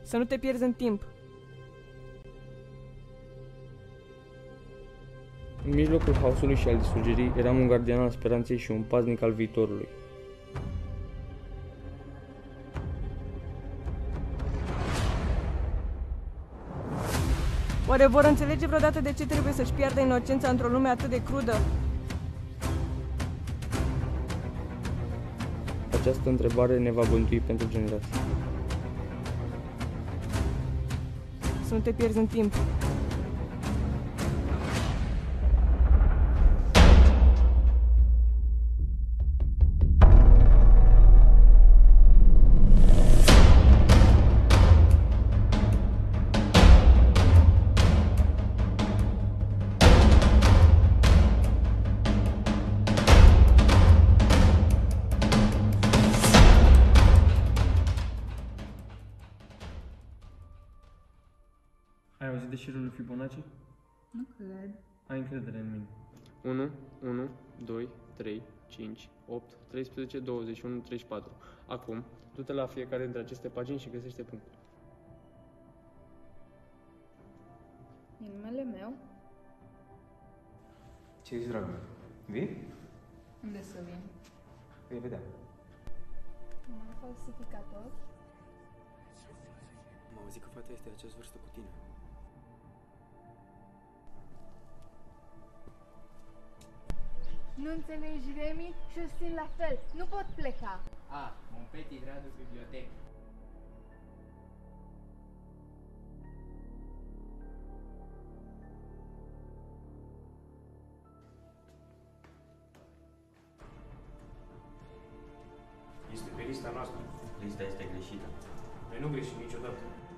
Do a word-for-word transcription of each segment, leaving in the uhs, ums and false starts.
Să nu te pierzi în timp. În mijlocul haosului și al distrugerii, eram un gardian al speranței și un paznic al viitorului. Oare vor înțelege vreodată de ce trebuie să-și piardă inocența într-o lume atât de crudă? Această întrebare ne va bântui pentru generații. Să nu te pierzi în timp. Ai auzit de șirul lui Fibonacci? Nu cred. Ai încredere în mine. unu, unu, doi, trei, cinci, opt, treisprezece, douăzeci și unu, treizeci și patru. Acum, du-te la fiecare dintre aceste pagini și găsește punctul. E numele meu? Ce zici, dragă? Vii? Unde să vin? Vei vedea. Un falsificator? Am auzit că fata este de aceeași vârstă cu tine. Nu înțelegi, Remi? Și eu simt la fel. Nu pot pleca. Ah, mon petit drag de bibliotecă. Este pe lista noastră. Lista este greșită. Noi nu greșim niciodată.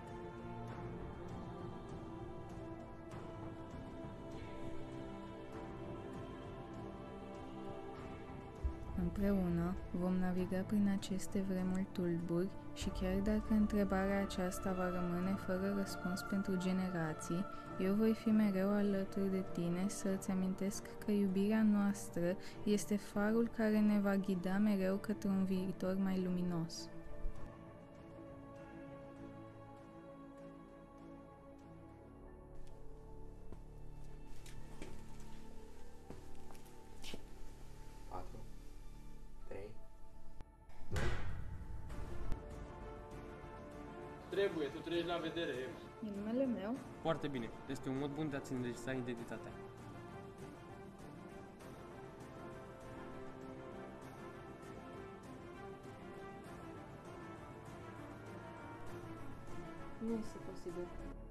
Împreună vom naviga prin aceste vremuri tulburi și chiar dacă întrebarea aceasta va rămâne fără răspuns pentru generații, eu voi fi mereu alături de tine să îți amintesc că iubirea noastră este farul care ne va ghida mereu către un viitor mai luminos. patru, trei, Trebuie, tu treci la vedere, Eva. E numele meu? Foarte bine. Este un mod bun de a-ți înregistra identitatea. Nu este posibil.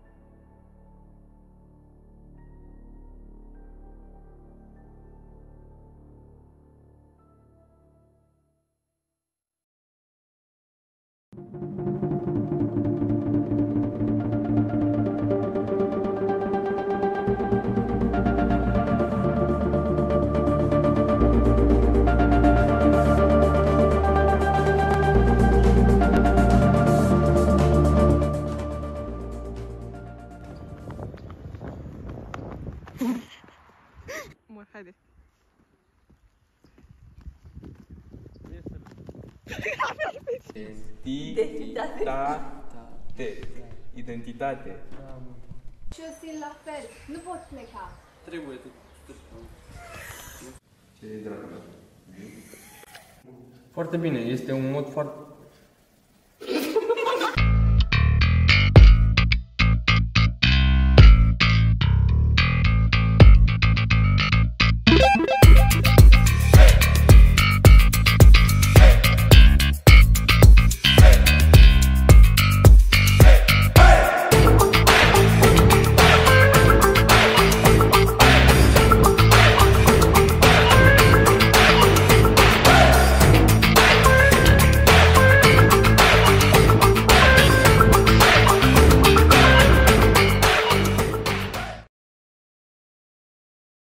Mor, haide. Identitate. Identitate. Și eu simt la fel. Nu pot pleca. Trebuie, tu. Ce zici, dragă? Foarte bine. Este un mod foarte...